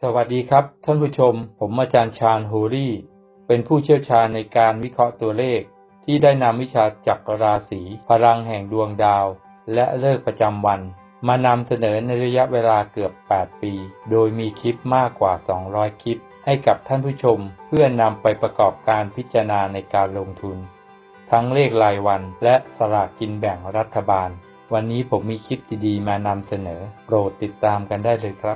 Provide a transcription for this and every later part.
สวัสดีครับท่านผู้ชมผมอาจารย์ชาญ ฮูรี่เป็นผู้เชี่ยวชาญในการวิเคราะห์ตัวเลขที่ได้นำวิชาจักรราศีพลังแห่งดวงดาวและฤกษ์ประจำวันมานำเสนอในระยะเวลาเกือบ8ปีโดยมีคลิปมากกว่า200คลิปให้กับท่านผู้ชมเพื่อนำไปประกอบการพิจารณาในการลงทุนทั้งเลขรายวันและสลากกินแบ่งรัฐบาลวันนี้ผมมีคลิปดีๆมานำเสนอโปรดติดตามกันได้เลยครับ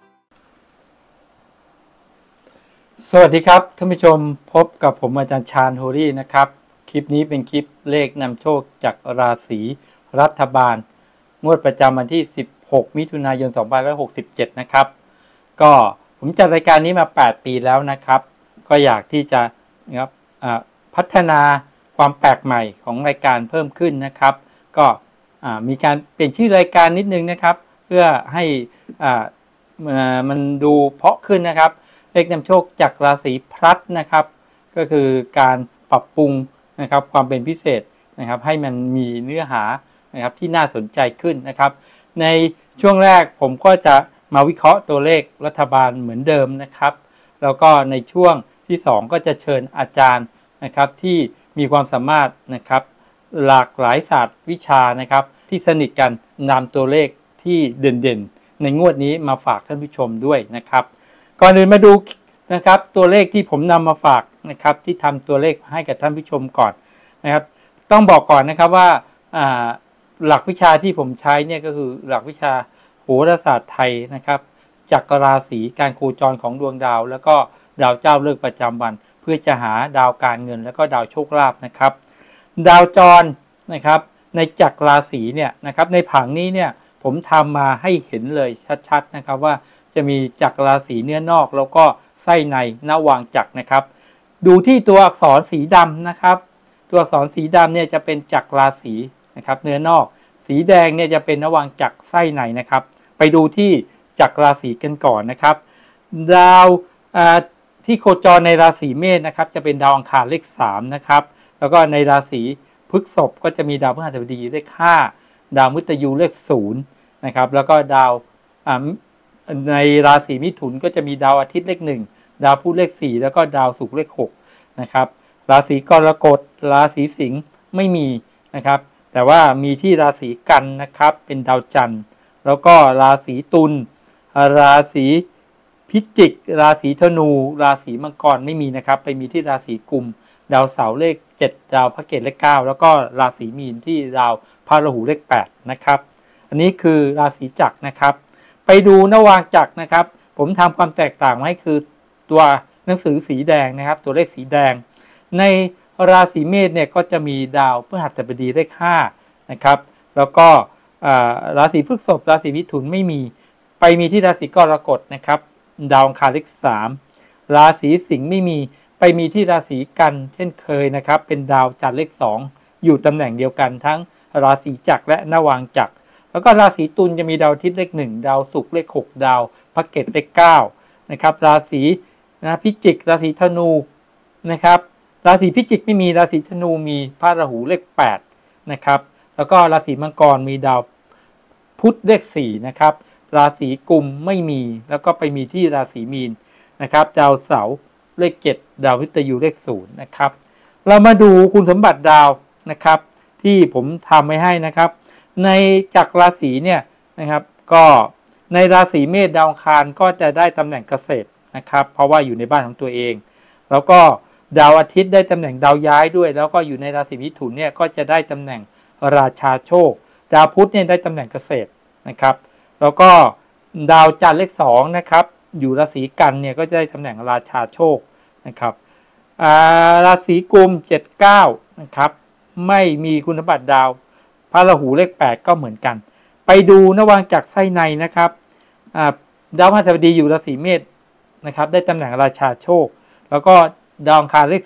สวัสดีครับท่านผู้ชมพบกับผมอาจารย์ชาญ ฮูรี่นะครับคลิปนี้เป็นคลิปเลขนำโชคจากราศีรัฐบาลงวดประจำวันที่16มิถุนายน2567นะครับก็ผมจัดรายการนี้มา8ปีแล้วนะครับก็อยากที่จะนะครับพัฒนาความแปลกใหม่ของรายการเพิ่มขึ้นนะครับก็มีการเปลี่ยนชื่อรายการนิดนึงนะครับเพื่อให้มันดูเพาะขึ้นนะครับเลขนำโชคจากราศีพลัดนะครับก็คือการปรับปรุงนะครับความเป็นพิเศษนะครับให้มันมีเนื้อหานะครับที่น่าสนใจขึ้นนะครับในช่วงแรกผมก็จะมาวิเคราะห์ตัวเลขรัฐบาลเหมือนเดิมนะครับแล้วก็ในช่วงที่2ก็จะเชิญอาจารย์นะครับที่มีความสามารถนะครับหลากหลายศาสตร์วิชานะครับที่สนิทกันนำตัวเลขที่เด่นๆในงวดนี้มาฝากท่านผู้ชมด้วยนะครับก่อนอื่นมาดูนะครับตัวเลขที่ผมนำมาฝากนะครับที่ทำตัวเลขให้กับท่านผู้ชมก่อนนะครับต้องบอกก่อนนะครับว่าหลักวิชาที่ผมใช้เนี่ยก็คือหลักวิชาโหราศาสตร์ไทยนะครับจักรราศีการโคจรของดวงดาวแล้วก็ดาวเจ้าฤกษ์ประจำวันเพื่อจะหาดาวการเงินแล้วก็ดาวโชคลาภนะครับดาวจรนะครับในจักรราศีเนี่ยนะครับในผังนี้เนี่ยผมทำมาให้เห็นเลยชัดๆนะครับว่าจะมีจักรราศีเนื้อนอกแล้วก็ไส้ในนวางจักรนะครับดูที่ตัวอักษรสีดำนะครับตัวอักษรสีดำเนี่ยจะเป็นจักรราศีนะครับเนื้อนอกสีแดงเนี่ยจะเป็นนวางจักรไส้ในนะครับไปดูที่จักรราศีกันก่อนนะครับดาวที่โคจรในราศีเมษนะครับจะเป็นดาวอังคารเลข3นะครับแล้วก็ในราศีพฤษภก็จะมีดาวพฤหัสบดีเลข5ดาวมฤตยูเลข0นะครับแล้วก็ดาวในราศีมิถุนก็จะมีดาวอาทิตย์เลข1ดาวพุธเลข4แล้วก็ดาวศุกร์เลข6นะครับราศีกรกฎราศีสิงห์ไม่มีนะครับแต่ว่ามีที่ราศีกันนะครับเป็นดาวจันทร์แล้วก็ราศีตุลราศีพิจิกราศีธนูราศีมังกรไม่มีนะครับไปมีที่ราศีกุมดาวเสาร์เลข7ดาวพระเกตเลข9แล้วก็ราศีมีนที่ดาวพระราหูเลข8นะครับอันนี้คือราศีจักรนะครับไปดูนวางจักรนะครับผมทำความแตกต่างให้คือตัวหนังสือสีแดงนะครับตัวเลขสีแดงในราศีเมษเนี่ยก็จะมีดาวพฤหัสบดีเลข5นะครับแล้วก็ราศีพฤษภราศีมิถุนไม่มีไปมีที่ราศีกรกฎนะครับดาวอังคารเลข3ราศีสิงห์ไม่มีไปมีที่ราศีกันเช่นเคยนะครับเป็นดาวจันทร์เลข2อยู่ตำแหน่งเดียวกันทั้งราศีจักรและนวางจักรแล้วก็ราศีตุลจะมีดาวอาทิตย์เลข1ดาวศุกร์เลข6ดาวพระเกตเลข9นะครับราศีพิจิกราศีธนูนะครับราศีพิจิกไม่มีราศีธนูมีพระราหูเลข8นะครับแล้วก็ราศีมังกรมีดาวพุธเลข4นะครับราศีกุมไม่มีแล้วก็ไปมีที่ราศีมีนนะครับดาวเสาร์เลข7ดาวมฤตยูเลข0นะครับเรามาดูคุณสมบัติดาวนะครับที่ผมทำไว้ให้นะครับในจักรราศีเนี่ยนะครับก็ในราศีเมษดาวอังคารก็จะได้ตำแหน่งเกษตรนะครับเพราะว่าอยู่ในบ้านของตัวเองแล้วก็ดาวอาทิตย์ได้ตำแหน่งดาวย้ายด้วยแล้วก็อยู่ในราศีมิถุนเนี่ยก็จะได้ตำแหน่งราชาโชคดาวพุธเนี่ยได้ตำแหน่งเกษตรนะครับแล้วก็ดาวจันทร์เลข2นะครับอยู่ราศีกันเนี่ยก็จะได้ตำแหน่งราชาโชคนะครับราศีกุม7-9นะครับไม่มีคุณสมบัติดาวพระราหูเลข8ก็เหมือนกันไปดูนวางจักรไส้ในนะครับดาวพฤหัสบดีอยู่ราศีเมษนะครับได้ตำแหน่งราชาโชคแล้วก็ดาวอังคารเลข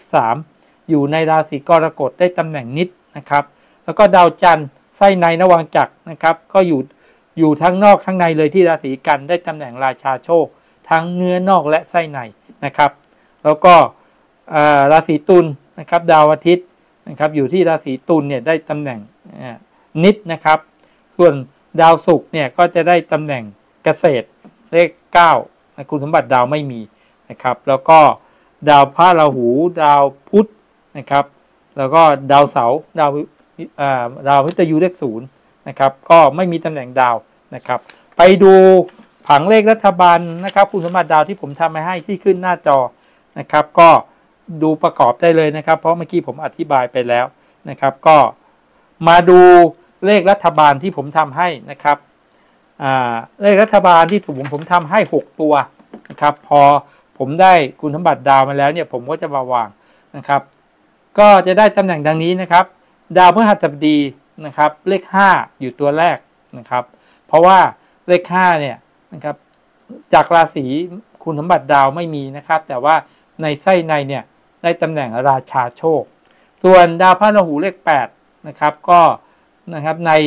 3อยู่ในราศีกรกฎได้ตำแหน่งนิดนะครับแล้วก็ดาวจันทร์ไส้ในนวางจักรนะครับก็อยู่ทั้งนอกทั้งในเลยที่ราศีกันได้ตำแหน่งราชาโชคทั้งเนื้อนอกและไส้ในนะครับแล้วก็ราศีตุลนะครับดาวอาทิตย์นะครับอยู่ที่ราศีตุลเนี่ยได้ตำแหน่งนิดนะครับส่วนดาวศุกร์เนี่ยก็จะได้ตำแหน่งเกษตรเลข9 คุณสมบัติดาวไม่มีนะครับแล้วก็ดาวพระราหูดาวพุธนะครับแล้วก็ดาวเสาร์ดาวพฤหัสเลข0นะครับก็ไม่มีตำแหน่งดาวนะครับไปดูผังเลขรัฐบาลนะครับคุณสมบัติดาวที่ผมทำมาให้ที่ขึ้นหน้าจอนะครับก็ดูประกอบได้เลยนะครับเพราะเมื่อกี้ผมอธิบายไปแล้วนะครับก็มาดูเลขรัฐบาลที่ผมทำให้นะครับเลขรัฐบาลที่ผมทำให้6ตัวนะครับพอผมได้คุณสมบัติดาวมาแล้วเนี่ยผมก็จะมาวางนะครับก็จะได้ตำแหน่งดังนี้นะครับดาวพฤหัสบดีนะครับเลข5อยู่ตัวแรกนะครับเพราะว่าเลข5เนี่ยนะครับจากราศีคุณสมบัติดาวไม่มีนะครับแต่ว่าในไส้ในเนี่ยได้ตำแหน่งราชาโชคส่วนดาวพระราหูเลข8นะครับก็นะครับใน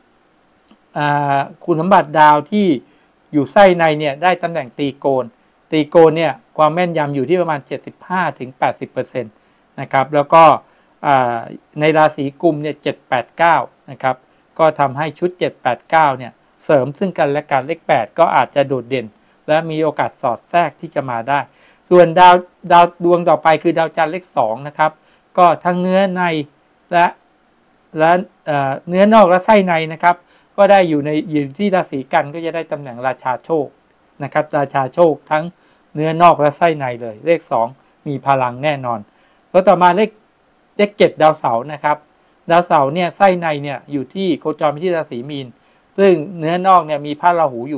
คุณสมบัติดาวที่อยู่ไส้ในเนี่ยได้ตำแหน่งตีโกนเนี่ยความแม่นยำอยู่ที่ประมาณ 75-80% นะครับแล้วก็ในราศีกุมเนี่ย7-8-9นะครับก็ทำให้ชุด7-8-9เนี่ยเสริมซึ่งกันและกันเลข8ก็อาจจะโดดเด่นและมีโอกาสสอดแทรกที่จะมาได้ส่วนดาวดวงต่อไปคือดาวจันทร์เลข2นะครับก็ทั้งเนื้อในและเนื้อนอกและไส้ในนะครับก็ได้อยู่ที่ราศีกันก็จะได้ตำแหน่งราชาโชคนะครับราชาโชคทั้งเนื้อนอกและไส้ในเลยเลข2มีพลังแน่นอนแล้วต่อมาเลข7ดาวเสาร์นะครับดาวเสาร์เนี่ยไส้ในเนี่ยอยู่ที่โคจรไปที่ราศีมีนซึ่งเนื้อนอกเนี่ยมีพระราหูอยู่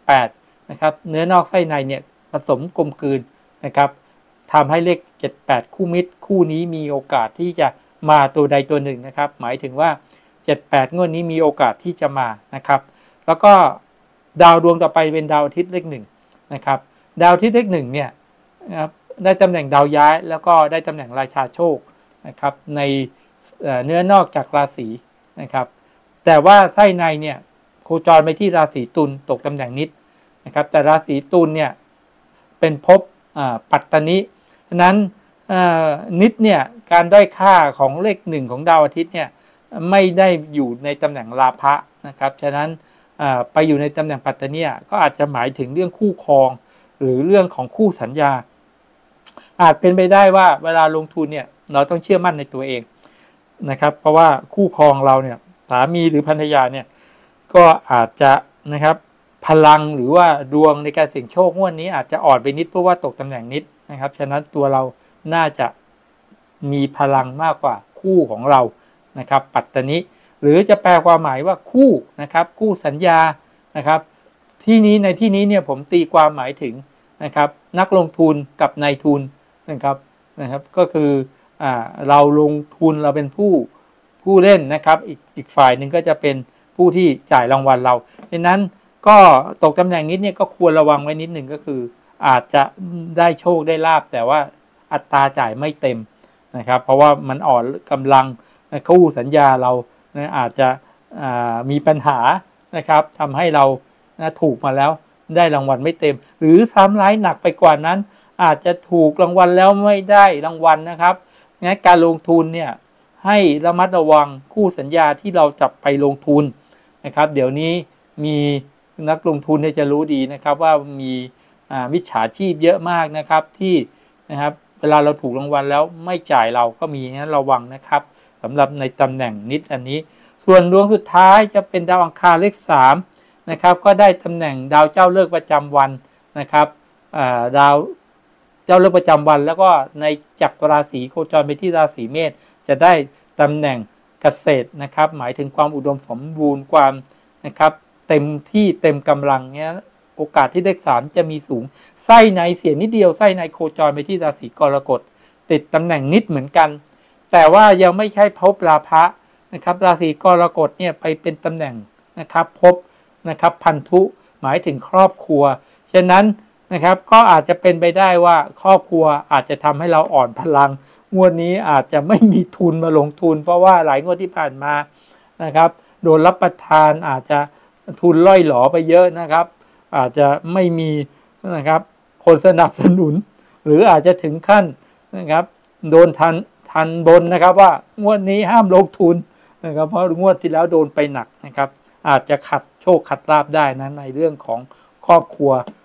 7-8นะครับเนื้อนอกไส้ในเนี่ยผสมกลมกลืนนะครับทำให้เลข7-8คู่มิตรคู่นี้มีโอกาสที่จะมาตัวใดตัวหนึ่งนะครับหมายถึงว่า7-8งวดนี้มีโอกาสที่จะมานะครับแล้วก็ดาวดวงต่อไปเป็นดาวอาทิตย์เลข1นะครับดาวอาทิตย์เลข1เนี่ยนะครับได้ตำแหน่งดาวย้ายแล้วก็ได้ตำแหน่งราชาโชคนะครับในเนื้อนอกจากราศีนะครับแต่ว่าไส้ในเนี่ยโคจรไปที่ราศีตุลตกตำแหน่งนิดนะครับแต่ราศีตุลเนี่ยเป็นภพปัตตนิฉะนั้นนิดเนี่ยการด้อยค่าของเลข1ของดาวอาทิตย์เนี่ยไม่ได้อยู่ในตำแหน่งราพะนะครับฉะนั้นไปอยู่ในตำแหน่งปัตตนิก็อาจจะหมายถึงเรื่องคู่ครองหรือเรื่องของคู่สัญญาอาจเป็นไปได้ว่าเวลาลงทุนเนี่ยเราต้องเชื่อมั่นในตัวเองนะครับเพราะว่าคู่ครองเราเนี่ยสามีหรือภรรยาเนี่ยก็อาจจะนะครับพลังหรือว่าดวงในการเสี่ยงโชคงวดนี้อาจจะอ่อนไปนิดเพราะว่าตกตำแหน่งนิดนะครับฉะนั้นตัวเราน่าจะมีพลังมากกว่าคู่ของเรานะครับปัตตนิหรือจะแปลความหมายว่าคู่นะครับคู่สัญญานะครับในที่นี้เนี่ยผมตีความหมายถึงนะครับนักลงทุนกับนายทุนนะครับก็คือเราลงทุนเราเป็นผู้เล่นนะครับอีกฝ่ายหนึ่งก็จะเป็นผู้ที่จ่ายรางวัลเราดังนั้นก็ตกตำแหน่งนี้เนี่ยก็ควรระวังไว้นิดหนึ่งก็คืออาจจะได้โชคได้ลาภแต่ว่าอัตราจ่ายไม่เต็มนะครับเพราะว่ามันอ่อนกำลังคู่สัญญาเราอาจจะมีปัญหานะครับทำให้เราถูกมาแล้วได้รางวัลไม่เต็มหรือซ้ำร้ายหนักไปกว่านั้นอาจจะถูกรางวัลแล้วไม่ได้รางวัลนะครับงั้นการลงทุนเนี่ยให้ระมัดระวังคู่สัญญาที่เราจับไปลงทุนนะครับเดี๋ยวนี้มีนักลงทุนจะรู้ดีนะครับว่ามีมิจฉาชีพเยอะมากนะครับที่นะครับเวลาเราถูกรางวัลแล้วไม่จ่ายเราก็มีงั้นระวังนะครับสำหรับในตำแหน่งนิดอันนี้ส่วนดวงสุดท้ายจะเป็นดาวอังคารเลข3นะครับก็ได้ตำแหน่งดาวเจ้าเลิกประจำวันนะครับดาวเจ้าเลิกประจำวันแล้วก็ในจักรราศีโคจรไปที่ราศีเมษจะได้ตำแหน่งเกษตรนะครับหมายถึงความอุดมสมบูรณ์ความนะครับเต็มที่เต็มกำลังเนี้ยโอกาสที่เลข3จะมีสูงไส้ในเสียนิดเดียวไส้ในโคจรไปที่ราศีกรกฎติดตำแหน่งนิดเหมือนกันแต่ว่ายังไม่ใช่ภพราพะนะครับราศีกรกฎเนี่ยไปเป็นตำแหน่งนะครับภพนะครับพันธุหมายถึงครอบครัวฉะนั้นนะครับก็อาจจะเป็นไปได้ว่าครอบครัวอาจจะทำให้เราอ่อนพลังงวดนี้อาจจะไม่มีทุนมาลงทุนเพราะว่าหลายงวดที่ผ่านมานะครับโดนรับประทานอาจจะทุนล่อยหลอไปเยอะนะครับอาจจะไม่มีนะครับคนสนับสนุนหรืออาจจะถึงขั้นนะครับโดนทันบนนะครับว่างวดนี้ห้ามลงทุนนะครับเพราะงวดที่แล้วโดนไปหนักนะครับอาจจะขัดโชคขัดลาภได้นะในเรื่องของครอบครัว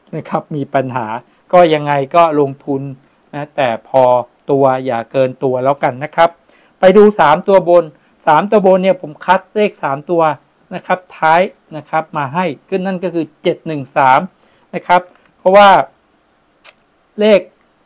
นะครับมีปัญหาก็ยังไงก็ลงทุนนะแต่พอตัวอย่าเกินตัวแล้วกันนะครับไปดู3ตัวบน3ตัวบนเนี่ยผมคัดเลข3ตัวนะครับท้ายนะครับมาให้ขึ้นนั่นก็คือ713นะครับเพราะว่าเลข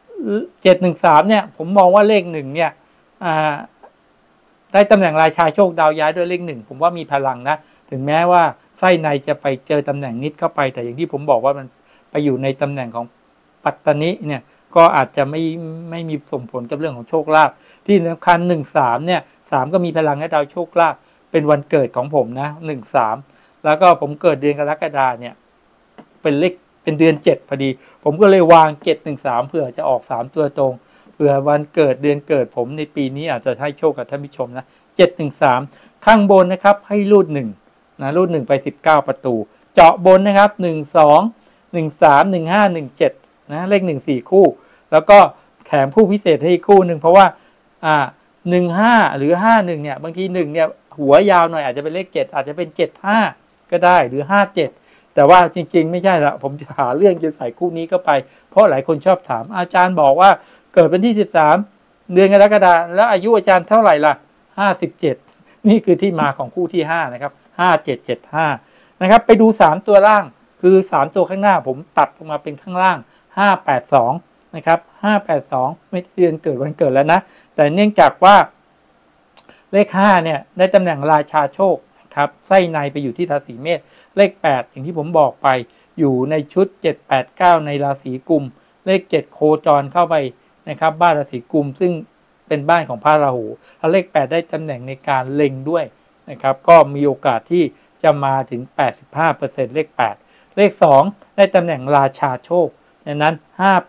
713เนี่ยผมมองว่าเลข1เนี่ยได้ตำแหน่งราชาโชคดาวย้ายด้วยเลข1ผมว่ามีพลังนะถึงแม้ว่าไส้ในจะไปเจอตำแหน่งนิดเข้าไปแต่อย่างที่ผมบอกว่ามันไปอยู่ในตำแหน่งของปัตตนิเนี่ยก็อาจจะไม่มีส่งผลกับเรื่องของโชคลาภที่สำคัญ13เนี่ย3ก็มีพลังให้ดาวโชคลาภเป็นวันเกิดของผมนะ13แล้วก็ผมเกิดเดือนกรกฎาเนี่ยเป็นเลขเป็นเดือน7พอดีผมก็เลยวาง713เผื่อจะออก3ตัวตรงเผื่อวันเกิดเดือนเกิดผมในปีนี้อาจจะให้โชคกับท่านผู้ชมนะ713ข้างบนนะครับให้รูด1นะรูด1ไป19ประตูเจาะบนนะครับ12 13 15 17นะเลข1 4คู่แล้วก็แถมคู่พิเศษให้อีกคู่หนึ่งเพราะว่า15หรือ51เนี่ยบางที1เนี่ยหัวยาวหน่อยอาจจะเป็นเลข7อาจจะเป็น75ก็ได้หรือ57แต่ว่าจริงๆไม่ใช่ละผมจะหาเรื่องจะใส่คู่นี้เข้าไปเพราะหลายคนชอบถามอาจารย์บอกว่าเกิดวันที่13เดือนกรกฎาคมแล้วอายุอาจารย์เท่าไหร่ล่ะ57นี่คือที่มาของคู่ที่5นะครับ5775นะครับไปดู3ตัวล่างคือ3ตัวข้างหน้าผมตัดออกมาเป็นข้างล่าง582นะครับ582ไม่เดือนเกิดวันเกิดแล้วนะแต่เนื่องจากว่าเลข5เนี่ยได้ตำแหน่งราชาโชคครับไส้ในไปอยู่ที่ราศีเมษเลข8อย่างที่ผมบอกไปอยู่ในชุด789ในราศีกุมเลข7โคจรเข้าไปนะครับบ้านราศีกุมซึ่งเป็นบ้านของพระราหูแล้วเลข8ได้ตำแหน่งในการเล็งด้วยนะครับก็มีโอกาสที่จะมาถึง 85% เลข8เลข2ได้ตำแหน่งราชาโชคดังนั้น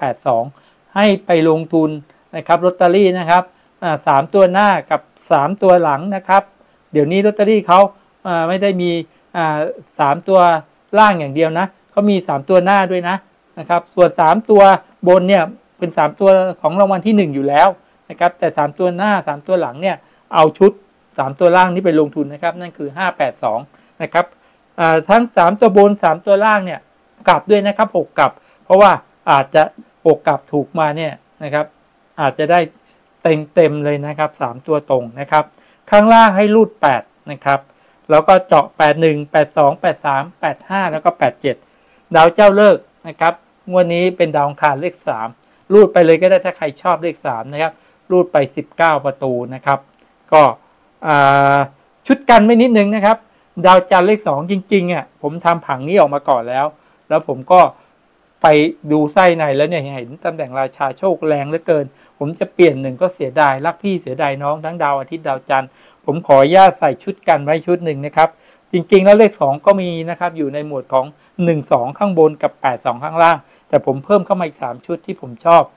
582ให้ไปลงทุนนะครับลอตเตอรี่นะครับ3ตัวหน้ากับ3ตัวหลังนะครับเดี๋ยวนี้ลอตเตอรี่เขาไม่ได้มี3ตัวล่างอย่างเดียวนะเขามี3ตัวหน้าด้วยนะครับส่วน3ตัวบนเนี่ยเป็น3ตัวของรางวัลที่1อยู่แล้วนะครับแต่3ตัวหน้า3ตัวหลังเนี่ยเอาชุด3ตัวล่างนี้ไปลงทุนนะครับนั่นคือ582นะครับทั้ง3ตัวบน3ตัวล่างเนี่ยกลับด้วยนะครับ6กลับเพราะว่าอาจจะ6กลับถูกมาเนี่ยนะครับอาจจะได้เต็มเลยนะครับ3ตัวตรงนะครับข้างล่างให้รูด8นะครับแล้วก็เจาะ81 82 83 85แล้วก็87ดาวเจ้าเลิกนะครับงวดนี้เป็นดาวอังคารเลข3รูดไปเลยก็ได้ถ้าใครชอบเลข3นะครับรูดไป19ประตูนะครับก็ชุดกันไม่นิดนึงนะครับดาวจันทร์เลข2จริงๆผมทำผังนี้ออกมาก่อนแล้วผมก็ไปดูไส้ในแล้วเนี่ยเห็นตำแหน่งราชาโชคแรงเหลือเกินผมจะเปลี่ยน1ก็เสียดายรักพี่เสียดายน้องทั้งดาวอาทิตย์ดาวจันทร์ผมขออนุญาตใส่ชุดกันไว้ชุดหนึ่งนะครับจริงๆแล้วเลข2ก็มีนะครับอยู่ในหมวดของ12ข้างบนกับ82ข้างล่างแต่ผมเพิ่มเข้ามาอีก3ชุดที่ผมชอบ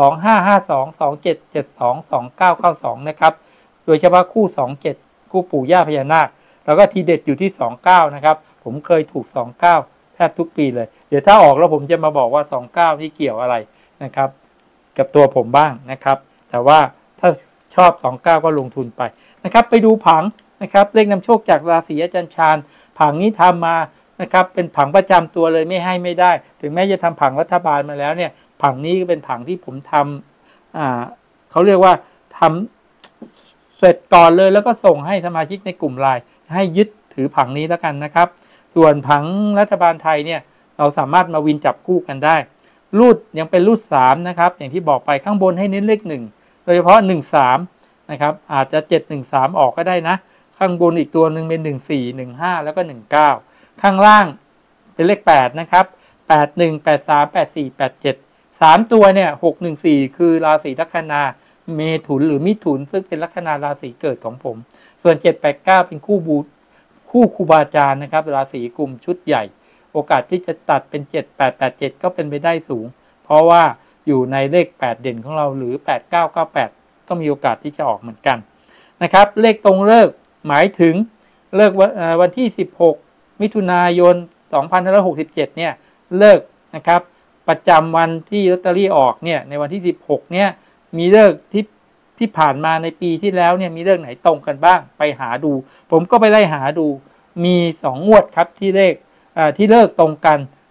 2552 2772 2992นะครับโดยเฉพาะคู่27คู่ปู่ย่าพญานาคแล้วก็ทีเด็ดอยู่ที่29นะครับผมเคยถูก29แทบทุกปีเลยเดี๋ยวถ้าออกแล้วผมจะมาบอกว่า29ที่เกี่ยวอะไรนะครับกับตัวผมบ้างนะครับแต่ว่าถ้าชอบ29ก็ลงทุนไปนะครับไปดูผังนะครับเลขนำโชคจากราศีอาจารย์ชาญผังนี้ทำมานะครับเป็นผังประจำตัวเลยไม่ได้ถึงแม้จะทำผังรัฐบาลมาแล้วเนี่ยผังนี้ก็เป็นผังที่ผมทำเขาเรียกว่าทำเสร็จก่อนเลยแล้วก็ส่งให้สมาชิกในกลุ่มไลน์ให้ยึดถือผังนี้แล้วกันนะครับส่วนผังรัฐบาลไทยเนี่ยเราสามารถมาวินจับคู่กันได้รูดยังเป็นรูด3นะครับอย่างที่บอกไปข้างบนให้เน้นเลข1โดยเฉพาะ13นะครับอาจจะ713ออกก็ได้นะข้างบนอีกตัวหนึ่งเป็น14 15แล้วก็19ข้างล่างเป็นเลข8นะครับ81 83 84 87 3ตัวเนี่ย614คือราศีลัคนาเมถุนหรือมิถุนซึ่งเป็นลัคนาราศีเกิดของผมส่วน789เป็นคู่ครูบาอาจารย์นะครับราศีกุมชุดใหญ่โอกาสที่จะตัดเป็น7887ก็เป็นไปได้สูงเพราะว่าอยู่ในเลข8เด่นของเราหรือ8998ก็มีโอกาสที่จะออกเหมือนกันนะครับเลขตรงเลิกหมายถึงเลิกวันที่16มิถุนายน2567เนี่ยเลิกนะครับประจำวันที่ลอตเตอรี่ออกเนี่ยในวันที่16เนี่ยมีเลิกที่ผ่านมาในปีที่แล้วเนี่ยมีเลิกไหนตรงกันบ้างไปหาดูผมก็ไปไล่หาดูมี2งวดครับที่เลขที่เลิกตรงกัน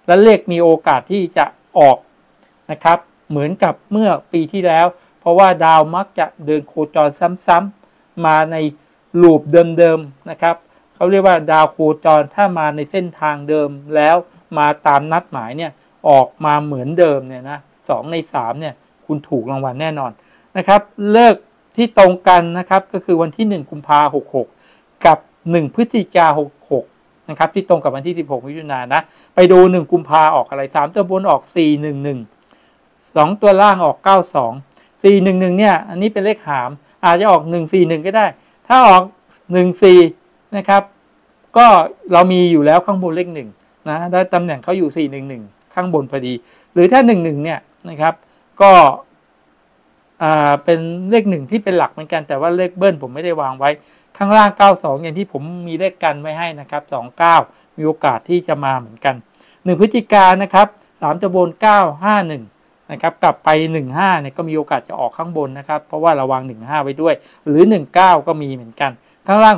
และเลขมีโอกาสที่จะออกนะครับเหมือนกับเมื่อปีที่แล้วเพราะว่าดาวมักจะเดินโคจรซ้ำๆมาในลูปเดิมๆนะครับเขาเรียกว่าดาวโคจรถ้ามาในเส้นทางเดิมแล้วมาตามนัดหมายเนี่ยออกมาเหมือนเดิมเนี่ยนะ2 ใน 3เนี่ยคุณถูกรางวัลแน่นอนนะครับเลิกที่ตรงกันนะครับก็คือวันที่1 กุมภาพันธ์ 66กับ1 พฤศจิกายน 66นะครับที่ตรงกับวันที่16 มิถุนายนนะไปดู1 กุมภาพันธ์ออกอะไร3ตัวบนออก411 2ตัวล่างออก92 411เนี่ยอันนี้เป็นเลขหามอาจจะออก141ก็ได้ถ้าออก14นะครับก็เรามีอยู่แล้วข้างบนเลข1นะได้ตำแหน่งเขาอยู่411ข้างบนพอดีหรือถ้า11เนี่ยนะครับก็เป็นเลข1ที่เป็นหลักเหมือนกันแต่ว่าเลขเบิ้ลผมไม่ได้วางไว้ข้างล่าง92อย่างที่ผมมีเลขกันไว้ให้นะครับ29มีโอกาสที่จะมาเหมือนกัน1 พฤศจิกายนนะครับ3ตัวบน951นะครับกลับไป15เนี่ยก็มีโอกาสจะออกข้างบนนะครับเพราะว่าเราวาง15ไว้ด้วยหรือ19ก็มีเหมือนกันข้างล่าง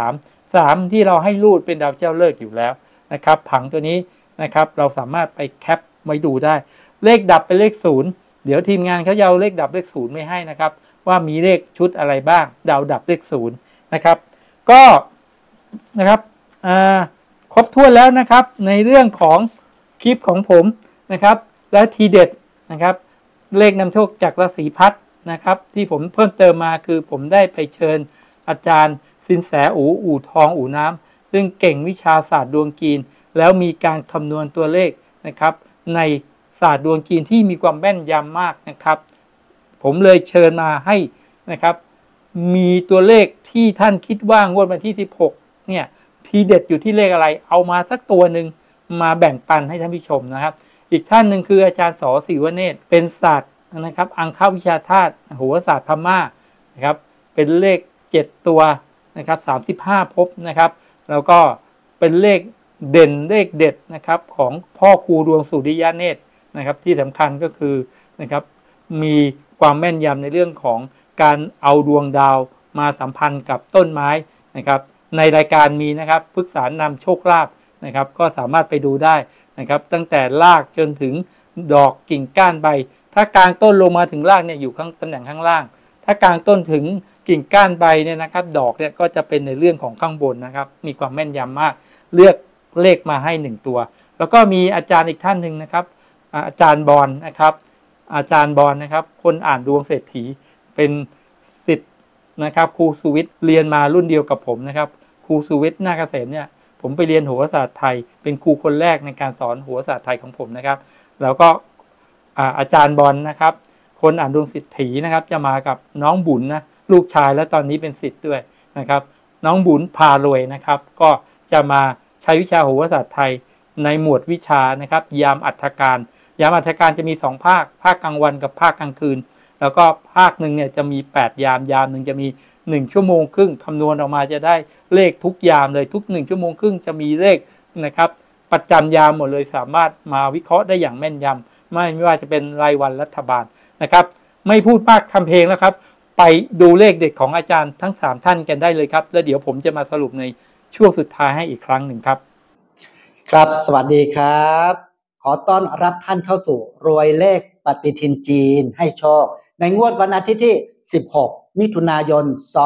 63 3ที่เราให้รูดเป็นดาวเจ้าเลิกอยู่แล้วนะครับผังตัวนี้นะครับเราสามารถไปแคปไว้ดูได้เลขดับเป็นเลข0เดี๋ยวทีมงานเขาจะเอาเลขดับเลข0ไม่ให้นะครับว่ามีเลขชุดอะไรบ้างดาวดับเลข0นะครับก็นะครับครบถ้วนแล้วนะครับในเรื่องของคลิปของผมนะครับและทีเด็ดนะครับเลขนำโชคจากราศีพัดนะครับที่ผมเพิ่มเติมมาคือผมได้ไปเชิญอาจารย์สินแสอู่ทองอู่น้ำซึ่งเก่งวิชาศาสตร์ดวงจีนแล้วมีการคำนวณตัวเลขนะครับในศาสตร์ดวงจีนที่มีความแม่นยำมากนะครับผมเลยเชิญมาให้นะครับมีตัวเลขที่ท่านคิดว่างวดวันที่16เนี่ยทีเด็ดอยู่ที่เลขอะไรเอามาสักตัวหนึ่งมาแบ่งปันให้ท่านผู้ชมนะครับอีกท่านหนึ่งคืออาจารย์ส.ศิวเนตรเป็นศาสตร์นะครับอังควิชาธาตุโหราศาสตร์พม่านะครับเป็นเลข7ตัวนะครับ35ภพนะครับแล้วก็เป็นเลขเด่นเลขเด็ดนะครับของพ่อครูดวงสุริยะเนตรนะครับที่สำคัญก็คือนะครับมีความแม่นยำในเรื่องของการเอาดวงดาวมาสัมพันธ์กับต้นไม้นะครับในรายการมีนะครับพฤกษานำโชคลาภนะครับก็สามารถไปดูได้นะครับตั้งแต่รากจนถึงดอกกิ่งก้านใบถ้ากลางต้นลงมาถึงรากเนี่ยอยู่ข้างตำแหน่งข้างล่างถ้ากลางต้นถึงกิ่งก้านใบเนี่ยนะครับดอกเนี่ยก็จะเป็นในเรื่องของข้างบนนะครับมีความแม่นยำมากเลือกเลขมาให้1ตัวแล้วก็มีอาจารย์อีกท่านหนึ่งนะครับอาจารย์บอลนะครับอาจารย์บอลนะครับคนอ่านดวงเศรษฐีเป็นศิษย์นะครับครูสุวิทย์เรียนมารุ่นเดียวกับผมนะครับครูสุวิทย์นาคเกษมเนี่ยผมไปเรียนโหราศาสตร์ไทยเป็นครูคนแรกในการสอนโหราศาสตร์ไทยของผมนะครับแล้วก็อาจารย์บอลนะครับคนอ่านดวงเศรษฐีนะครับจะมากับน้องบุญนะลูกชายและตอนนี้เป็นศิษย์ด้วยนะครับน้องบุญพารวยนะครับก็จะมาใช้วิชาโหราศาสตร์ไทยในหมวดวิชานะครับยามอัฏฐการยามอัฏฐการจะมี2ภาคกลางวันกับภาคกลางคืนแล้วก็ภาคหนึ่งเนี่ยจะมี8ยามหนึ่งจะมี1 ชั่วโมงครึ่งคำนวณออกมาจะได้เลขทุกยามเลยทุก1 ชั่วโมงครึ่งจะมีเลขนะครับประจำยามหมดเลยสามารถมาวิเคราะห์ได้อย่างแม่นยำไม่ว่าจะเป็นรายวันรัฐบาลนะครับไม่พูดมากทำเพลงแล้วครับไปดูเลขเด็ดของอาจารย์ทั้ง3ท่านกันได้เลยครับแล้วเดี๋ยวผมจะมาสรุปในช่วงสุดท้ายให้อีกครั้งหนึ่งครับครับสวัสดีครับขอต้อนรับท่านเข้าสู่รวยเลขปฏิทินจีนให้โชคในงวดวันอาทิตย์ที่16 มิถุนายน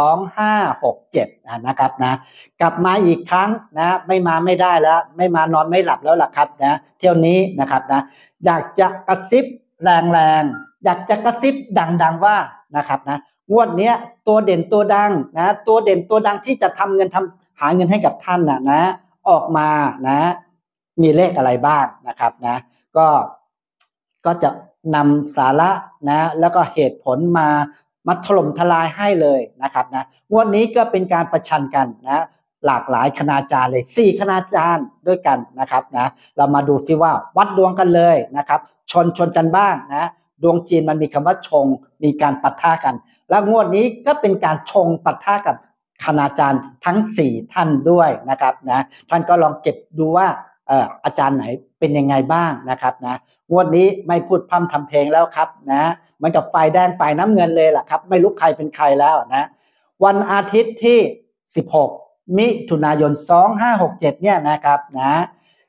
2567นะครับนะกลับมาอีกครั้งนะไม่มาไม่ได้แล้วไม่มานอนไม่หลับแล้วล่ะครับนะเที่ยวนี้นะครับนะอยากจะกระซิบแรงๆอยากจะกระซิบดังๆว่านะครับนะงวดนี้ตัวเด่นตัวดังนะตัวเด่นตัวดังที่จะทำเงินหาเงินให้กับท่านนะออกมานะมีเลขอะไรบ้างนะครับนะก็จะนำสาระนะแล้วก็เหตุผลมาถล่มทลายให้เลยนะครับนะงวดนี้ก็เป็นการประชันกันนะหลากหลายคณาจารย์เลย4คณาจารย์ด้วยกันนะครับนะเรามาดูซิว่าวัดดวงกันเลยนะครับชนกันบ้างนะดวงจีนมันมีคำว่าชงมีการปะทะกันแล้วงวดนี้ก็เป็นการชงปะทะกับคณาจารย์ทั้ง4ท่านด้วยนะครับนะท่านก็ลองเก็บดูว่าอาจารย์ไหนเป็นยังไงบ้างนะครับนะงวดนี้ไม่พูดพร่ำทำเพลงแล้วครับนะเหมือนกับฝ่ายแดงฝ่ายน้ำเงินเลยล่ะครับไม่รู้ใครเป็นใครแล้วนะวันอาทิตย์ที่16 มิถุนายน 2567เนี่ยนะครับนะ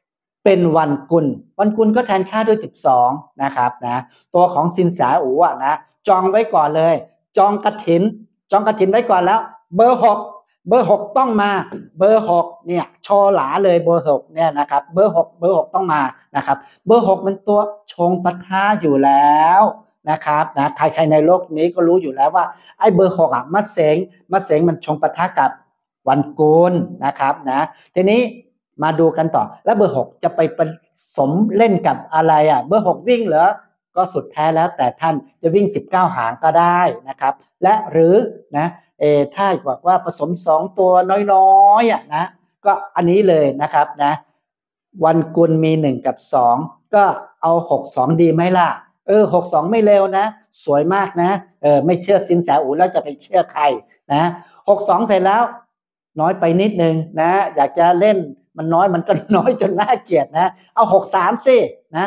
เป็นวันกุลวันกุลก็แทนค่าด้วย12นะครับนะตัวของสินแสอู๋นะจองไว้ก่อนเลยจองกฐินไว้ก่อนแล้วเบอร์6ต้องมาเบอร์6เนี่ยชอหลาเลยเบอร์6เนี่ยนะครับเบอร์6ต้องมานะครับเบอร์6มันตัวชงปะทะอยู่แล้วนะครับนะใครๆในโลกนี้ก็รู้อยู่แล้วว่าไอ้เบอร์6มะเสงมันชงปะทะกับวันกุลนะครับนะทีนี้มาดูกันต่อแล้วเบอร์6จะไปผสมเล่นกับอะไรเบอร์6วิ่งเหรอก็สุดแท้แล้วแต่ท่านจะวิ่ง19หางก็ได้นะครับและหรือนะถ้าบอกว่าผสม2ตัวน้อยๆนะก็อันนี้เลยนะครับนะวันกุลมี1กับ2ก็เอา62ดีไหมล่ะ62ไม่เร็วนะสวยมากนะไม่เชื่อสินแสอู๋แล้วจะไปเชื่อใครนะ62เสร็จแล้วน้อยไปนิดนึงนะอยากจะเล่นมันน้อยมันก็น้อยจนน่าเกลียดนะเอา63สินะ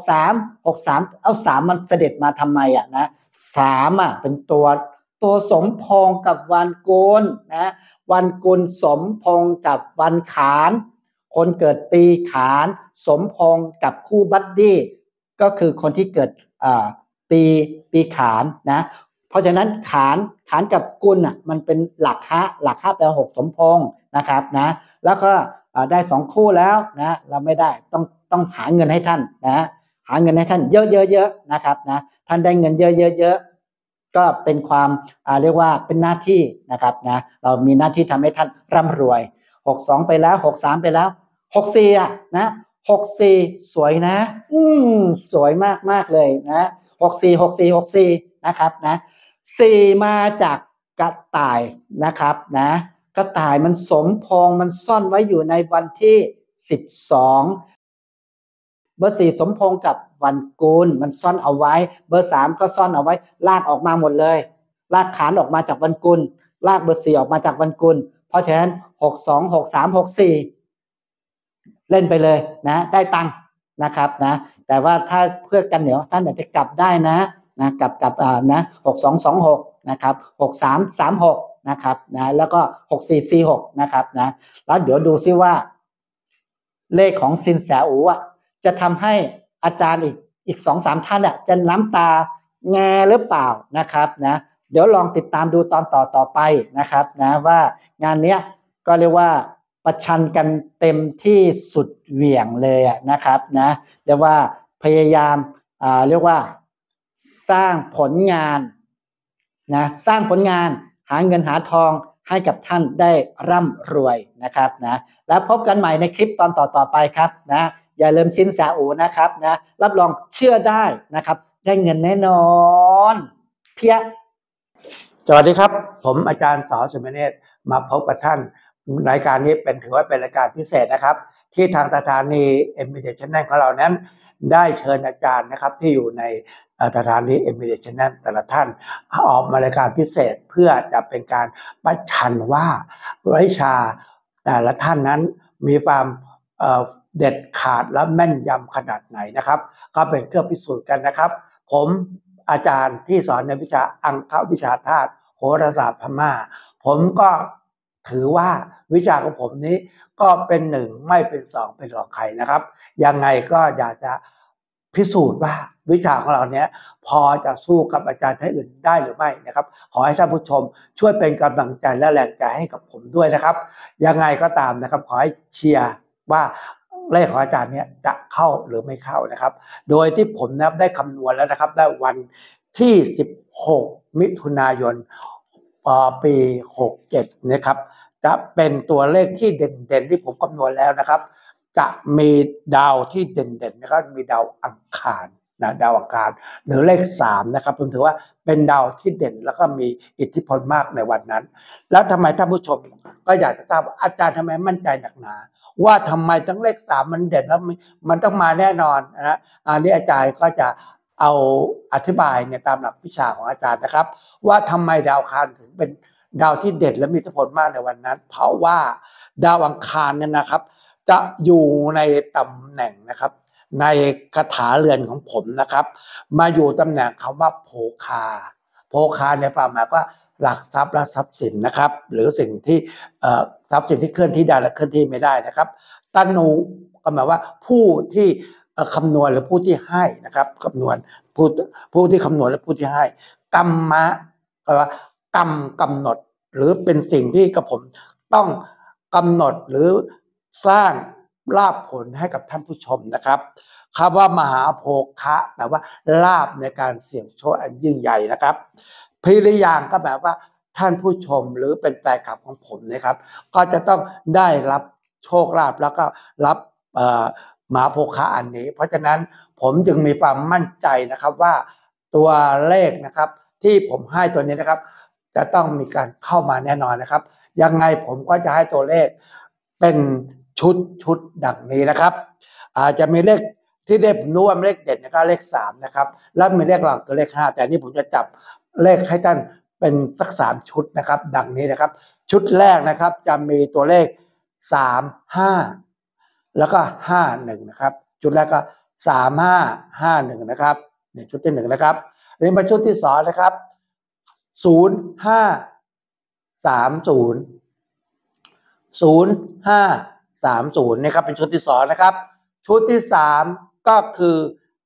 63เอา3มันเสด็จมาทำไมนะ3เป็นตัวสมพงษ์กับวันกุลนะวันกุลสมพงษ์กับวันขานคนเกิดปีขานสมพงษ์กับคู่บัดดี้ก็คือคนที่เกิดปีขานนะเพราะฉะนั้นขานกับกุลมันเป็นหลักห้าแปล6สมพงษ์นะครับนะแล้วก็ได้2คู่แล้วนะเราไม่ได้ต้องหาเงินให้ท่านนะหาเงินให้ท่านเยอะๆนะครับนะท่านได้เงินเยอะๆก็เป็นความเรียกว่าเป็นหน้าที่นะครับนะเรามีหน้าที่ทำให้ท่านร่ำรวย62ไปแล้ว63ไปแล้ว64นะ64สวยนะสวยมากเลยนะ64นะครับนะ4มาจากกระต่ายนะครับนะกระต่ายมันสมพงษ์มันซ่อนไว้อยู่ในวันที่12เบอร์4สมพงษ์กับวันกุลมันซ่อนเอาไว้เบอร์3ก็ซ่อนเอาไว้ลากออกมาหมดเลยลากขานออกมาจากวันกุลลากเบอร์4ออกมาจากวันกุลเพราะฉะนั้น62 63 64เล่นไปเลยนะได้ตังค์นะครับนะแต่ว่าถ้าเพื่อกันเหนียวท่านอาจจะกลับได้นะกลับนะ6226นะครับ6336นะครับนะแล้วก็6446นะครับนะแล้วเดี๋ยวดูซิว่าเลขของสินแสอู๋จะทำให้อาจารย์อีก 2-3 ท่านจะน้ำตาแงหรือเปล่านะครับนะเดี๋ยวลองติดตามดูตอนต่อไปนะครับนะว่างานนี้ก็เรียกว่าประชันกันเต็มที่สุดเหวี่ยงเลยนะครับนะเรียกว่าพยายามเรียกว่าสร้างผลงานนะสร้างผลงานหาเงินหาทองให้กับท่านได้ร่ำรวยนะครับนะแล้วพบกันใหม่ในคลิปตอนต่อไปครับนะอย่าลืมสินแสอู๋นะครับนะรับรองเชื่อได้นะครับได้เงินแน่นอนเพียสวัสดีครับผมอาจารย์ส.สุเมเนศมาพบกับท่านรายการนี้ถือว่าเป็นรายการพิเศษนะครับที่ทางสถานี MBD Channel ของเรานั้นได้เชิญอาจารย์นะครับที่อยู่ในสถานี MBD Channel แต่ละท่านออกมารายการพิเศษเพื่อจะเป็นการประชันว่าวิชาแต่ละท่านนั้นมีความเด็ดขาดและแม่นยำขนาดไหนนะครับก็เป็นเครื่องพิสูจน์กันนะครับผมอาจารย์ที่สอนในวิชาอังควิชาธาตุโหราศาสตร์พม่าผมก็ถือว่าวิชาของผมนี้ก็เป็น1ไม่เป็น2เป็นรองใครนะครับยังไงก็อยากจะพิสูจน์ว่าวิชาของเราเนี้ยพอจะสู้กับอาจารย์ท่านอื่นได้หรือไม่นะครับขอให้ท่านผู้ชมช่วยเป็นกำลังใจและแรงใจให้กับผมด้วยนะครับยังไงก็ตามนะครับขอให้เชียร์ว่าเลขของอาจารย์เนี้ยจะเข้าหรือไม่เข้านะครับโดยที่ผมนะได้คำนวณแล้วนะครับได้วันที่16มิถุนายนปี67นะครับจะเป็นตัวเลขที่เด่นๆที่ผมคำนวณแล้วนะครับจะมีดาวที่เด่นๆนะครับมีดาวอังคารนะดาวอังคารหรือเลข3นะครับผมถือว่าเป็นดาวที่เด่นแล้วก็มีอิทธิพลมากในวันนั้นแล้วทำไมท่านผู้ชมก็อยากจะทราบอาจารย์ทำไมมั่นใจหนักหนาว่าทำไมทั้งเลข3มันเด่นแล้วมันต้องมาแน่นอนนะอันนี้อาจารย์ก็จะเอาอธิบายในตามหลักวิชาของอาจารย์นะครับว่าทำไมดาวอังคารถึงเป็นดาวที่เด่นและมีอิทธิพลมากในวันนั้นเพราะว่าดาวอังคารเนี่ยนะครับจะอยู่ในตำแหน่งนะครับในคาถาเรือนของผมนะครับมาอยู่ตำแหน่งคำว่าโภคาในความหมายว่าหลักทรัพย์และทรัพย์สินนะครับหรือสิ่งที่ทรัพย์สินที่เคลื่อนที่ได้และเคลื่อนที่ไม่ได้นะครับธนูก็หมายว่าผู้ที่คำนวณหรือผู้ที่ให้นะครับคำนวณผู้ที่คำนวณและผู้ที่ให้กรรมะแปลว่ากรรมกำหนดหรือเป็นสิ่งที่กับผมต้องกำหนดหรือสร้างลาภผลให้กับท่านผู้ชมนะครับคำว่ามหาโภคะแปลว่าลาภในการเสี่ยงโชคอันยิ่งใหญ่นะครับพิริยางก็แบบว่าท่านผู้ชมหรือเป็นแฟนคลับของผมนะครับก็จะต้องได้รับโชคลาภแล้วก็รับมหาโภคะอันนี้เพราะฉะนั้นผมจึงมีความมั่นใจนะครับว่าตัวเลขนะครับที่ผมให้ตัวนี้นะครับจะต้องมีการเข้ามาแน่นอนนะครับยังไงผมก็จะให้ตัวเลขเป็นชุดดังนี้นะครับอาจจะมีเลขที่ได้ผมรู้ว่าเลขเด็ดนะครับเลข3นะครับแล้วมีเลขหลักคือเลข5แต่นี่ผมจะจับเลขให้ท่านเป็นสัก3ชุดนะครับดังนี้นะครับชุดแรกนะครับจะมีตัวเลข3 5แล้วก็51นะครับชุดแรกก็3551นะครับเนี่ยชุดที่1นะครับเรียนมาชุดที่2นะครับ0530 0530นะครับเป็นชุดที่2นะครับชุดที่3ก็คือ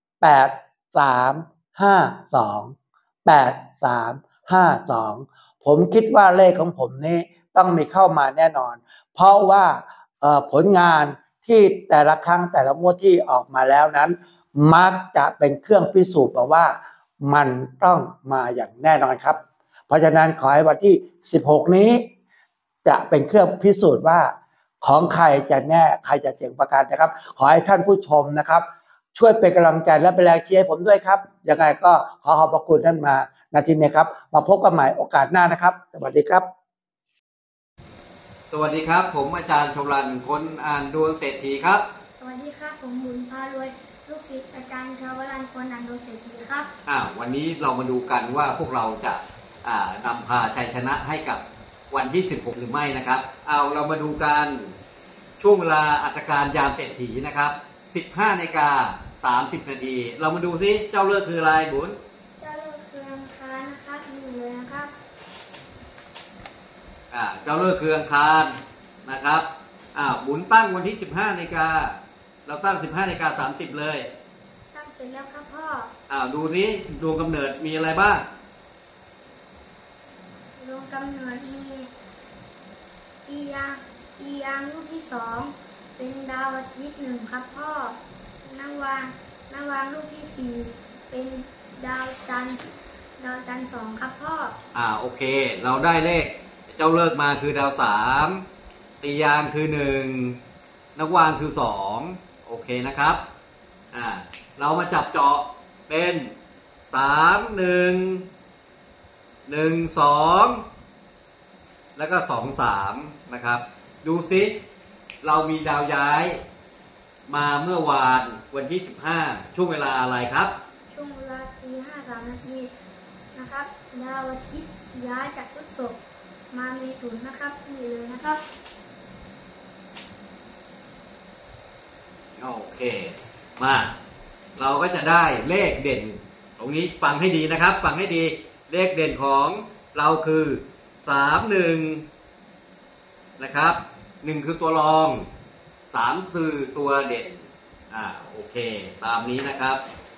8352ผมคิดว่าเลขของผมนี้ต้องมีเข้ามาแน่นอนเพราะว่าผลงานที่แต่ละครั้งแต่ละงวดที่ออกมาแล้วนั้นมักจะเป็นเครื่องพิสูจน์ว่ามันต้องมาอย่างแน่นอนครับเพราะฉะนั้นขอให้วันที่16นี้จะเป็นเครื่องพิสูจน์ว่าของใครจะแน่ใครจะเจ๋งประการนะครับขอให้ท่านผู้ชมนะครับช่วยเป็นกำลังใจและเป็นแรงเชียร์ให้ผมด้วยครับยังไงก็ขอขอบพระคุณท่านมานาทีนี้ครับมาพบกันใหม่โอกาสหน้านะครับสวัสดีครับสวัสดีครับผมอาจารย์ชมรันคนอ่านดวงเศรษฐีครับสวัสดีครับผมบุญพารวยลูกศิษย์อาจารย์ชาวรันคนอ่านดวงเศรษฐีครับวันนี้เรามาดูกันว่าพวกเราจะนำพาชัยชนะให้กับวันที่16หรือไม่นะครับเรามาดูกันช่วงเวลาอัตการยามเศรษฐีนะครับ15:30 นาทีเรามาดูซิเจ้าเลิกคืออะไรบุญเจ้าเลิกคืออังคารนะครับนี่เลยนะครับเจ้าเลิกคืออังคารนะครับบุญตั้งวันที่15 นาฬิกาเราตั้ง15:30เลยตั้งเสร็จแล้วครับพ่อดูนี้ดวงกำเนิดมีอะไรบ้างดวงกำเนิดมีอียางลูกที่2เป็นดาวอาทิตย์1ครับพ่อนาวางลูกที่4เป็นดาวจันทร์2ครับพ่อโอเคเราได้เลขเจ้าเลิกมาคือดาว3ตียางคือ1นักวางคือ2โอเคนะครับเรามาจับเจาะเป็น3 1 1 2แล้วก็2 3นะครับดูซิเรามีดาวย้ายมาเมื่อวานวันที่15ช่วงเวลาอะไรครับช่วงเวลา5:03 นาทีนะครับดาวอาทิตย์ย้ายจากพฤษภมาเมถุนนะครับนี่เลยนะครับโอเคมาเราก็จะได้เลขเด่นตรงนี้ฟังให้ดีนะครับฟังให้ดีเลขเด่นของเราคือ31นะครับ1คือตัวรอง3คือตัวเด่นโอเคตามนี้นะครับ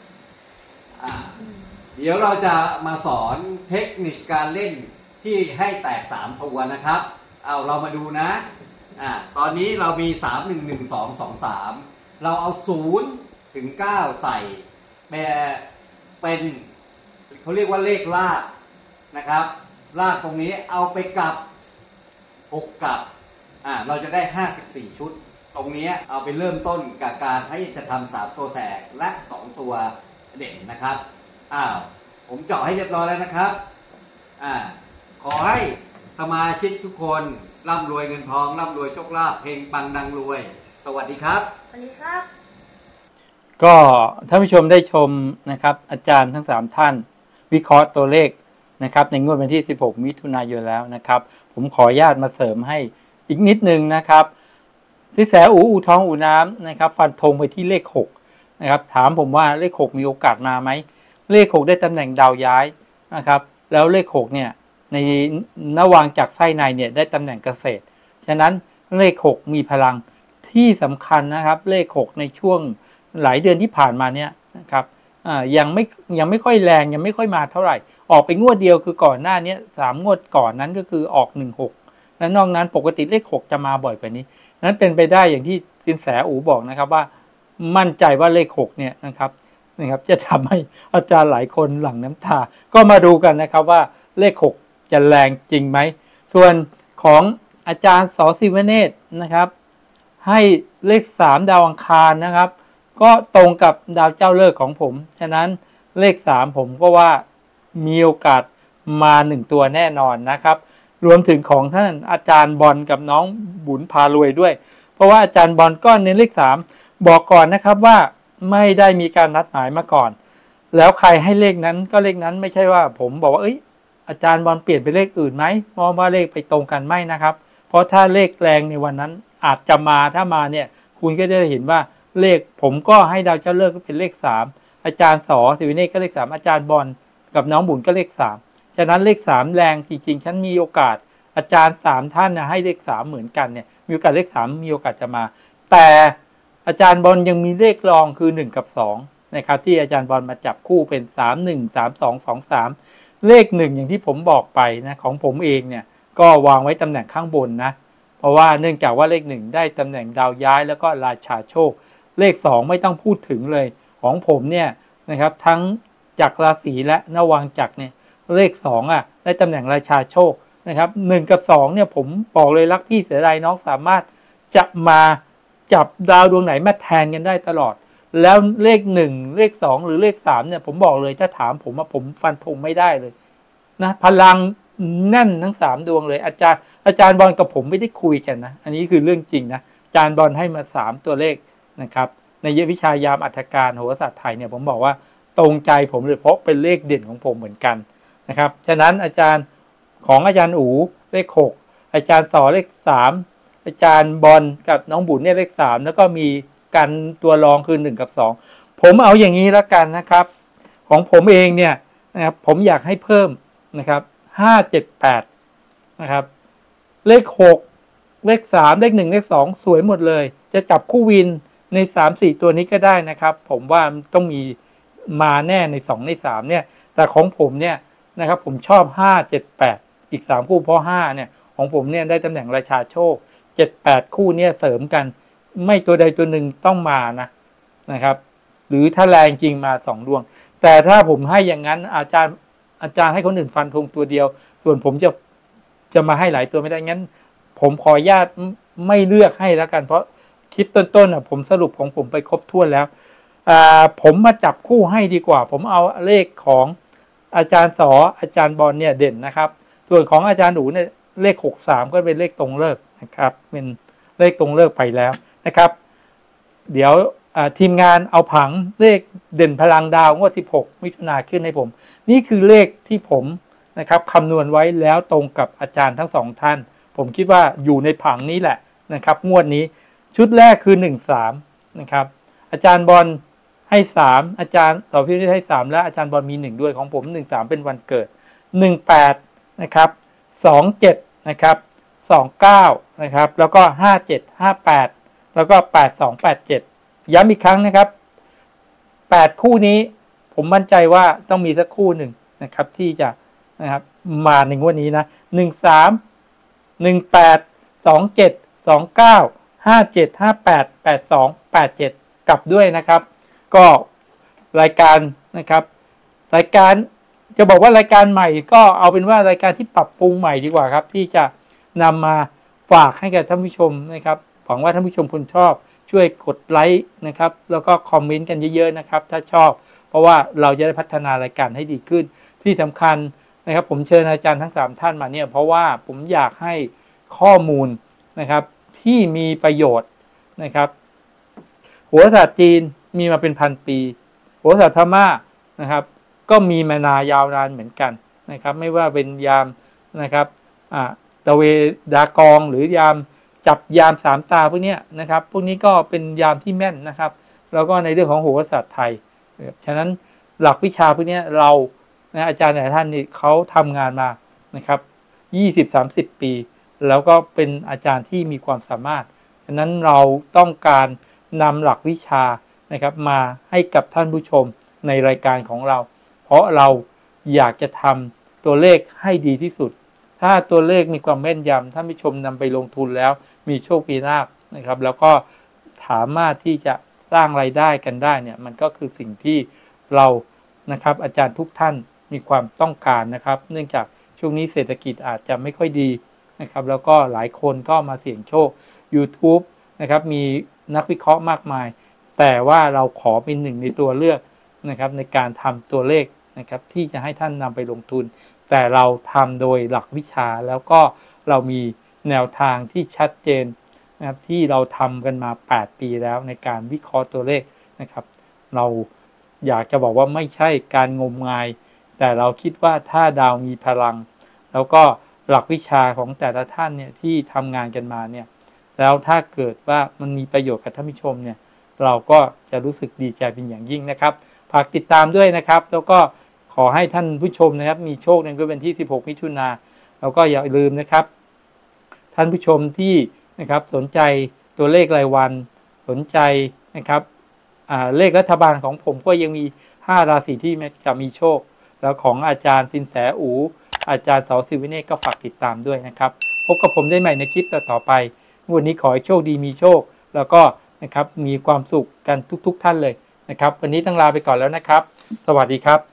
เดี๋ยวเราจะมาสอนเทคนิคการเล่นที่ให้แตก3ตัวนะครับเรามาดูนะตอนนี้เรามี3 1 1 2 2 3เราเอา0 ถึง 9ใส่เป็นเขาเรียกว่าเลขลากนะครับลากตรงนี้เอาไปกับ6กับเราจะได้54ชุดตรงนี้เอาไปเริ่มต้นกับการให้จะทำ3ตัวแตกและ2ตัวเด่นนะครับผมเจาะให้เรียบร้อยแล้วนะครับขอให้สมาชิกทุกคนร่ำรวยเงินทองร่ำรวยโชคลาภเฮงปังดังรวยสวัสดีครับสวัสดีครับก็ท่านผู้ชมได้ชมนะครับอาจารย์ทั้ง3ท่านวิเคราะห์ตัวเลขนะครับในงวดวันที่16มิถุนายนแล้วนะครับผมขออนุญาตมาเสริมให้อีกนิดนึงนะครับสินแสอู่ทองอู่น้ำนะครับฟันธงไปที่เลข6นะครับถามผมว่าเลข6มีโอกาสมาไหมเลข6ได้ตำแหน่งดาวย้ายนะครับแล้วเลข6เนี่ยในนวางจากไส้ในเนี่ยได้ตำแหน่งเกษตรฉะนั้นเลข6มีพลังทที่สำคัญนะครับเลข6ในช่วงหลายเดือนที่ผ่านมาเนี่ยนะครับยังไม่ค่อยแรงยังไม่ค่อยมาเท่าไหร่ออกไปงวดเดียวคือก่อนหน้านี้3 งวดก่อนนั้นก็คือออก16และนอกนั้นปกติเลข6จะมาบ่อยกว่านี้นั้นเป็นไปได้อย่างที่สินแสอู๋บอกนะครับว่ามั่นใจว่าเลข6เนี่ยนะครับจะทำให้อาจารย์หลายคนหลั่งน้ำตาก็มาดูกันนะครับว่าเลข6จะแรงจริงไหมส่วนของอาจารย์ส.ศิวเนตรนะครับให้เลข3ดาวอังคารนะครับก็ตรงกับดาวเจ้าเลิกษ์ของผมฉะนั้นเลข3ผมก็ว่ามีโอกาสมา1ตัวแน่นอนนะครับรวมถึงของท่านอาจารย์บอลกับน้องบุญพารวยด้วยเพราะว่าอาจารย์บอลก็เน้นเลข3บอกก่อนนะครับว่าไม่ได้มีการนัดหมายมาก่อนแล้วใครให้เลขนั้นก็เลขนั้นไม่ใช่ว่าผมบอกว่าอาจารย์บอลเปลี่ยนไปเลขอื่นไหมมองว่าเลขไปตรงกันไม่นะครับเพราะถ้าเลขแรงในวันนั้นอาจจะมาถ้ามาเนี่ยคุณก็จะเห็นว่าเลขผมก็ให้ดาวเจ้าเลิกษ์ก็เป็นเลข3อาจารย์ส.ศิวเนตรก็เลข3อาจารย์บอลกับน้องบุญก็เลข3ฉะนั้นเลข3แรงจริงๆฉันมีโอกาสอาจารย์3ท่านนะให้เลข3เหมือนกันเนี่ยมีโอกาสเลข3มีโอกาสจะมาแต่อาจารย์บอลยังมีเลขรองคือ1กับ2นะครับที่อาจารย์บอลมาจับคู่เป็น31 32 23เลข1อย่างที่ผมบอกไปนะของผมเองเนี่ยก็วางไว้ตำแหน่งข้างบนนะเพราะว่าเนื่องจากว่าเลข1ได้ตำแหน่งดาวย้ายแล้วก็ราชาโชคเลข2ไม่ต้องพูดถึงเลยของผมเนี่ยนะครับทั้งจักรราศีและนวังจักรเนี่ยเลข2ได้ตำแหน่งราชาโชคนะครับ1กับ2เนี่ยผมบอกเลยรักพี่เสียดายน้องสามารถจะมาจับดาวดวงไหนมาแทนกันได้ตลอดแล้วเลข1เลข2หรือเลข3เนี่ยผมบอกเลยถ้าถามผมผมฟันธงไม่ได้เลยนะพลังแน่นทั้ง3ดวงเลยอาจารย์บอลกับผมไม่ได้คุยกันนะอันนี้คือเรื่องจริงนะอาจารย์บอลให้มา3ตัวเลขนะครับในวิชายามอัฏฐการโหราศาสตร์ไทยเนี่ยผมบอกว่าตรงใจผมเลยเพราะเป็นเลขเด่นของผมเหมือนกันนะครับฉะนั้นอาจารย์ของอาจารย์อู๋เลข6อาจารย์สอเลข3อาจารย์บอลกับน้องบุญเนี่ยเลข3แล้วก็มีกันตัวรองคือ1กับ2ผมเอาอย่างนี้แล้วกันนะครับของผมเองเนี่ยนะครับผมอยากให้เพิ่มนะครับ578นะครับเลข6เลข3เลข1เลข2สวยหมดเลยจะจับคู่วินใน 3-4 ตัวนี้ก็ได้นะครับผมว่าต้องมีมาแน่ใน2ใน3เนี่ยแต่ของผมเนี่ยนะครับผมชอบ578อีก3คู่เพราะ5เนี่ยของผมเนี่ยได้ตำแหน่งราชาโชค78คู่เนี่ยเสริมกันไม่ตัวใดตัวหนึ่งต้องมานะครับหรือถ้าแรงจริงมา2ดวงแต่ถ้าผมให้อย่างนั้นอาจารย์ให้คนอื่นฟันธงตัวเดียวส่วนผมจะมาให้หลายตัวไม่ได้งั้นผมขออนุญาตไม่เลือกให้แล้วกันเพราะคลิปต้นๆผมสรุปของผมไปครบถ้วนแล้วผมมาจับคู่ให้ดีกว่าผมเอาเลขของอาจารย์สออาจารย์บอลเนี่ยเด่นนะครับส่วนของอาจารย์อู๋เนี่ยเลข63ก็เป็นเลขตรงเลิกนะครับเป็นเลขตรงเลิกไปแล้วนะครับเดี๋ยวทีมงานเอาผังเลขเด่นพลังดาวงวด16มิถุนายนขึ้นให้ผมนี่คือเลขที่ผมนะครับคำนวณไว้แล้วตรงกับอาจารย์ทั้ง2ท่านผมคิดว่าอยู่ในผังนี้แหละนะครับงวดนี้ชุดแรกคือ13นะครับอาจารย์บอลให้3อาจารย์สอพิริให้3และอาจารย์บอลมี1ด้วยของผม13เป็นวันเกิด18นะครับ27นะครับ29นะครับแล้วก็57 58แล้วก็82 87ย้ำอีกครั้งนะครับ8คู่นี้ผมมั่นใจว่าต้องมีสักคู่หนึ่งนะครับที่จะนะครับมาในงวดนี้นะ13 18 27 29 57 58 82 87กลับด้วยนะครับก็รายการนะครับรายการจะบอกว่ารายการใหม่ก็เอาเป็นว่ารายการที่ปรับปรุงใหม่ดีกว่าครับที่จะนำมาฝากให้กับท่านผู้ชมนะครับหวังว่าท่านผู้ชมคุณชอบช่วยกดไลค์นะครับแล้วก็คอมเมนต์กันเยอะๆนะครับถ้าชอบเพราะว่าเราจะได้พัฒนารายการให้ดีขึ้นที่สำคัญนะครับผมเชิญอาจารย์ทั้ง3ท่านมาเนี่ยเพราะว่าผมอยากให้ข้อมูลนะครับที่มีประโยชน์นะครับโหราศาสตร์จีนมีมาเป็นพันปีโหราศาสตร์พม่านะครับก็มีมานายาวนานเหมือนกันนะครับไม่ว่าเป็นยามนะครับตะเวดากองหรือยามจับยาม3ตาพวกนี้นะครับพวกนี้ก็เป็นยามที่แม่นนะครับแล้วก็ในเรื่องของโหราศาสตร์ไทยฉะนั้นหลักวิชาพวกนี้เราอาจารย์หลายท่านนี่เขาทำงานมานะครับ20-30 ปีแล้วก็เป็นอาจารย์ที่มีความสามารถฉะะนั้นเราต้องการนำหลักวิชานะครับมาให้กับท่านผู้ชมในรายการของเราเพราะเราอยากจะทำตัวเลขให้ดีที่สุดถ้าตัวเลขมีความแม่นยำท่านผู้ชมนำไปลงทุนแล้วมีโชคมีลาภนะครับแล้วก็สามารถที่จะสร้างรายได้กันได้เนี่ยมันก็คือสิ่งที่เรานะครับอาจารย์ทุกท่านมีความต้องการนะครับเนื่องจากช่วงนี้เศรษฐกิจอาจจะไม่ค่อยดีนะครับแล้วก็หลายคนก็มาเสี่ยงโชค YouTube นะครับมีนักวิเคราะห์มากมายแต่ว่าเราขอเป็นหนึ่งในตัวเลือกนะครับในการทำตัวเลขนะครับที่จะให้ท่านนำไปลงทุนแต่เราทำโดยหลักวิชาแล้วก็เรามีแนวทางที่ชัดเจนนะครับที่เราทำกันมา8ปีแล้วในการวิเคราะห์ตัวเลขนะครับเราอยากจะบอกว่าไม่ใช่การงมงายแต่เราคิดว่าถ้าดาวมีพลังแล้วก็หลักวิชาของแต่ละท่านเนี่ยที่ทำงานกันมาเนี่ยแล้วถ้าเกิดว่ามันมีประโยชน์กับท่านผู้ชมเนี่ยเราก็จะรู้สึกดีใจเป็นอย่างยิ่งนะครับฝากติดตามด้วยนะครับแล้วก็ขอให้ท่านผู้ชมนะครับมีโชคในวันที่16มิถุนายนแล้วก็อย่าลืมนะครับท่านผู้ชมที่นะครับสนใจตัวเลขรายวันสนใจนะครับเลขรัฐบาลของผมก็ยังมี5ราศีที่จะมีโชคแล้วของอาจารย์สินแสอูอาจารย์เสาศิวิเนศก็ฝากติดตามด้วยนะครับพบกับผมได้ใหม่ในคลิปต่อไปวันนี้ขอให้โชคดีมีโชคแล้วก็นะครับมีความสุขกันทุกท่านเลยนะครับวันนี้ต้องลาไปก่อนแล้วนะครับสวัสดีครับ